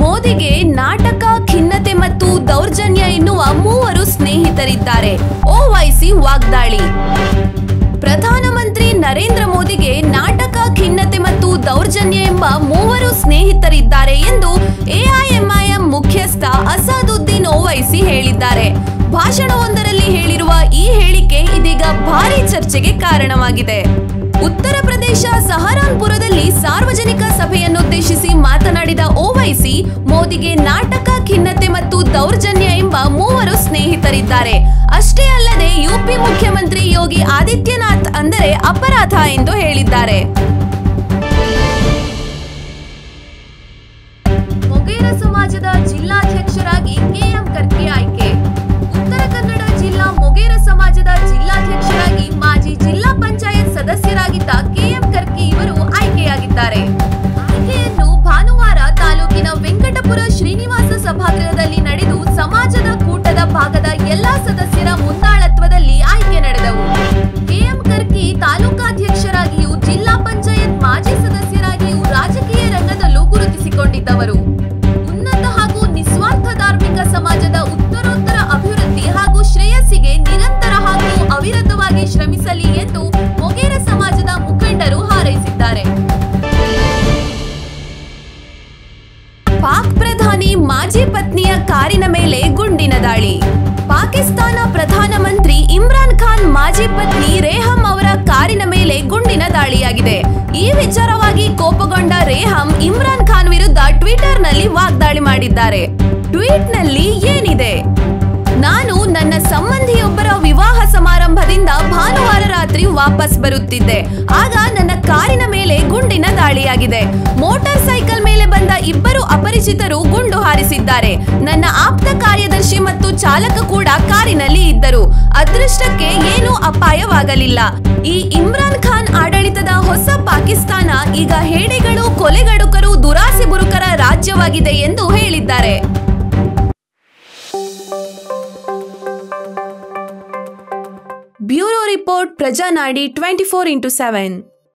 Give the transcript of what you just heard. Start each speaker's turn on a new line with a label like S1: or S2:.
S1: ಮೋದಿಗೆ ನಾಟಕ, ಖಿನ್ನತೆ ಮತ್ತು ದೌರ್ಜನ್ಯ ಎನ್ನುವ ಮೂವರು ಸ್ನೇಹಿತರಿದ್ದಾರೆ. ಓವೈಸಿ ವಾಗ್ದಾಳಿ. ಪ್ರಧಾನಮಂತ್ರಿ ನರೇಂದ್ರ ಮೋದಿಗೆ ನಾಟಕ, ಖಿನ್ನತೆ ಮತ್ತು ದೌರ್ಜನ್ಯ ಎಂಬ ಮೂವರು ಸ್ನೇಹಿತರಿದ್ದಾರೆ ಎಂದು ಎಐಎಂಐಎಂ ಮುಖ್ಯಸ್ಥ ಅಸಾದುದ್ದೀನ್ ಓವೈಸಿ ಹೇಳಿದ್ದಾರೆ. ಭಾಷಣವೊಂದರಲ್ಲಿ ಹೇಳಿರುವ ಈ ಹೇಳಿಕೆ ಇದೀಗ ಭಾರೀ ಚರ್ಚೆಗೆ ಕಾರಣವಾಗಿದೆ. ಉತ್ತರ ಪ್ರದೇಶ ಸಹರಾನ್ಪುರದಲ್ಲಿ ಸಾರ್ವಜನಿಕ ಸಭೆಯನ್ನುದ್ದೇಶಿಸಿ ಮಾತನಾಡಿದ ಓವೈಸಿ, ಮೋದಿಗೆ ನಾಟಕ, ಖಿನ್ನತೆ ಮತ್ತು ದೌರ್ಜನ್ಯ ಎಂಬ ಮೂವರು ಸ್ನೇಹಿತರಿದ್ದಾರೆ. ಅಷ್ಟೇ ಅಲ್ಲದೆ ಯುಪಿ ಮುಖ್ಯಮಂತ್ರಿ ಯೋಗಿ ಆದಿತ್ಯನಾಥ್ ಅಂದರೆ ಅಪರಾಧ ಎಂದು ಹೇಳಿದ್ದಾರೆ. ಮೊಗೇರ ಸಮಾಜದ ಜಿಲ್ಲಾಧ್ಯಕ್ಷರಾಗಿ ಕೆಎಂ ಕರ್ಕಿ ಆಯ್ಕೆ. ಉತ್ತರ ಕನ್ನಡ ಜಿಲ್ಲಾ ಮೊಗೇರ ಸಮಾಜದ ಜಿಲ್ಲಾಧ್ಯಕ್ಷರಾಗಿ ಮಾಜಿ ಜಿಲ್ಲಾ ಪಂಚಾಯತ್ ಸದಸ್ಯರಾಗಿದ್ದ ಕೆಎಂ ಕರ್ಕಿ ಇವರು ಆಯ್ಕೆಯಾಗಿದ್ದಾರೆ. ಆಯ್ಕೆಯನ್ನು ಭಾನುವಾರ ತಾಲೂಕಿನ ವೆಂಕಟಪುರ ಶ್ರೀನಿವಾಸ ಸಭಾಗೃಹದಲ್ಲಿ ನಡೆದು ಸಮಾಜದ ಕೂಟದ ಭಾಗದ ಎಲ್ಲಾ ಸದಸ್ಯರ ಮುಂದಾಳತ್ವದಲ್ಲಿ ಆಯ್ಕೆ ನಡೆದವು. ಕೆಎಂ ಕರ್ಕಿ ತಾಲೂಕಾಧ್ಯಕ್ಷರಾಗಿಯೂ ಜಿಲ್ಲಾ ಪಂಚಾಯತ್ ಮಾಜಿ ಸದಸ್ಯರಾಗಿಯೂ ರಾಜಕೀಯ ರಂಗದಲ್ಲೂ ಗುರುತಿಸಿಕೊಂಡಿದ್ದವರು. ಉನ್ನತ ಹಾಗೂ ನಿಸ್ವಾರ್ಥ ಧಾರ್ಮಿಕ ಸಮಾಜದ ಉತ್ತರೋತ್ತರ ಅಭಿವೃದ್ಧಿ ಹಾಗೂ ಶ್ರೇಯಸ್ಸಿಗೆ ನಿರಂತರ ಹಾಗೂ ಅವಿರತವಾಗಿ ಶ್ರಮಿಸಲಿ ಎಂದು ಮೊಗೇರ ಸಮಾಜದ ಮುಖಂಡರು ಹಾರೈಸಿದ್ದಾರೆ. ಪಾಕ್ ಪ್ರಧಾನಿ ಮಾಜಿ ಪತ್ನಿಯ ಕಾರಿನ ಮೇಲೆ ಗುಂಡಿನ ದಾಳಿ. ಪಾಕಿಸ್ತಾನ ಪ್ರಧಾನಮಂತ್ರಿ ಇಮ್ರಾನ್ ಖಾನ್ ಮಾಜಿ ಪತ್ನಿ ರೇಹಂ ಅವರ ಕಾರಿನ ಮೇಲೆ ಗುಂಡಿನ ದಾಳಿಯಾಗಿದೆ. ಈ ವಿಚಾರವಾಗಿ ಕೋಪಗೊಂಡ ರೇಹಂ ಇಮ್ರಾನ್ ಖಾನ್ ವಿರುದ್ಧ ಟ್ವಿಟರ್ನಲ್ಲಿ ವಾಗ್ದಾಳಿ ಮಾಡಿದ್ದಾರೆ. ಟ್ವೀಟ್ನಲ್ಲಿ ಏನಿದೆ? ನಾನು ನನ್ನ ಸಂಬಂಧಿಯೊಬ್ಬರ ವಿವಾಹ ಸಮಾರಂಭದಿಂದ ಭಾನುವಾರ ರಾತ್ರಿ ವಾಪಸ್ ಬರುತ್ತಿದ್ದೆ. ಆಗ ನನ್ನ ಕಾರಿನ ಮೇಲೆ ಗುಂಡಿನ ದಾಳಿಯಾಗಿದೆ. ಮೋಟಾರ್ ಸೈಕಲ್ ಮೇಲೆ ಬಂದ ಇಬ್ಬರು ಅಪರಿಚಿತರು ಗುಂಡು ಹಾರಿಸಿದ್ದಾರೆ. ನನ್ನ ಆಪ್ತ ಕಾರ್ಯದರ್ಶಿ ಮತ್ತು ಚಾಲಕ ಕೂಡ ಕಾರಿನಲ್ಲಿ ಇದ್ದರು. ಅದೃಷ್ಟಕ್ಕೆ ಏನೂ ಅಪಾಯವಾಗಲಿಲ್ಲ. ಈ ಇಮ್ರಾನ್ ಖಾನ್ ಆಡಳಿತದ ಹೊಸ ಪಾಕಿಸ್ತಾನ ಈಗ ಹೇಡಿಗಳು, ಕೊಲೆಗಡುಕರು, ದುರಾಸೆ ಬುರುಕರ ರಾಜ್ಯವಾಗಿದೆ ಎಂದು ಹೇಳಿದ್ದಾರೆ. Bureau report, Prajanadi 24x7.